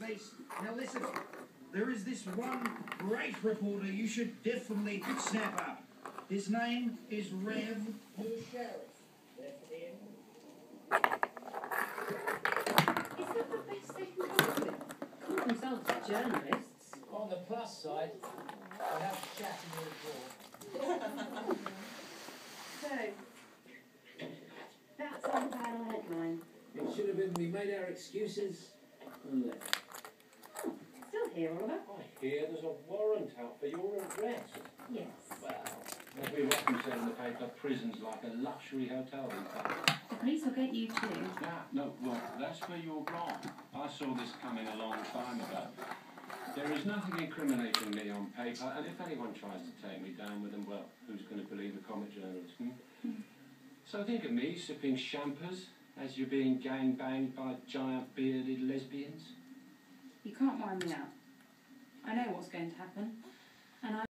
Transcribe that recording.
case. Now listen, there is this one great reporter you should definitely snap up. His name is Rev. The Sheriff. Left in. Is that the best they can come up with? Call themselves journalists. On the plus side, I have shat in your drawer. So, that's all about our headline. It should have been we made our excuses and left. Still here, Oliver? I hear there's a warrant out for your arrest. Yes. Well, as we often say in the paper, prison's like a luxury hotel these days. The police will get you too. No, well, that's where you're wrong. I saw this coming a long time ago. There is nothing incriminating me on paper, and if anyone tries to take me down with them, well, who's going to believe a comic journalist? So think of me sipping champers as you're being gang-banged by giant bearded lesbians. You can't wind me up. I know what's going to happen. And I